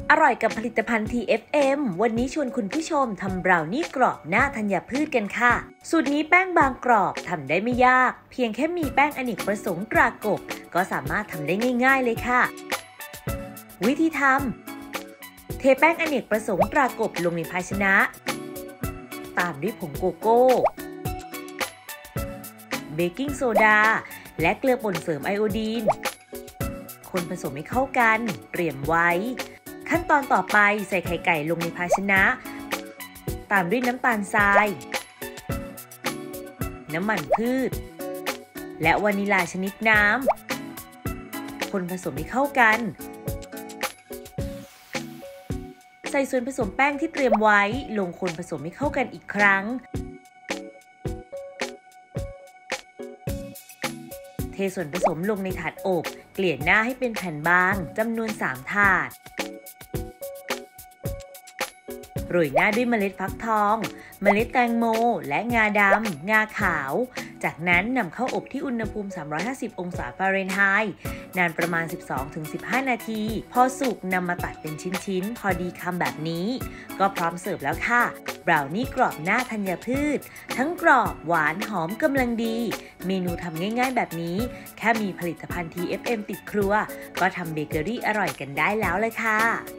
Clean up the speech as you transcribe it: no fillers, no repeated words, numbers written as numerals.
อร่อยกับผลิตภัณฑ์ TFM วันนี้ชวนคุณผู้ชมทำบราวนี่กรอบหน้าธัญพืชกันค่ะสูตรนี้แป้งบางกรอบทำได้ไม่ยากเพียงแค่มีแป้งอเนกประสงค์ตรากบก็สามารถทำได้ง่ายๆเลยค่ะวิธีทำเทแป้งอเนกประสงค์ตรากบลงในภาชนะตามด้วยผงโกโก้เบกกิ้งโซดาและเกลือป่นเสริมไอโอดีนคนผสมให้เข้ากันเตรียมไว้ขั้นตอนต่อไปใส่ไข่ไก่ลงในภาชนะตามด้วยน้ำตาลทรายน้ำมันพืชและวานิลาชนิดน้ำคนผสมให้เข้ากันใส่ส่วนผสมแป้งที่เตรียมไว้ลงคนผสมให้เข้ากันอีกครั้งเทส่วนผสมลงในถาดอบเกลี่ยหน้าให้เป็นแผ่นบางจำนวน3ถาดโรยหน้าด้วยเมล็ดฟักทองเมล็ดแตงโมและงาดำงาขาวจากนั้นนำเข้าอบที่อุณหภูมิ350องศาฟาเรนไฮต์นานประมาณ 12-15 นาทีพอสุกนำมาตัดเป็นชิ้นๆพอดีคำแบบนี้ก็พร้อมเสิร์ฟแล้วค่ะบราวนี่กรอบหน้าธัญพืชทั้งกรอบหวานหอมกำลังดีเมนูทำง่ายๆแบบนี้แค่มีผลิตภัณฑ์ TFM ติดครัวก็ทำเบเกอรี่อร่อยกันได้แล้วเลยค่ะ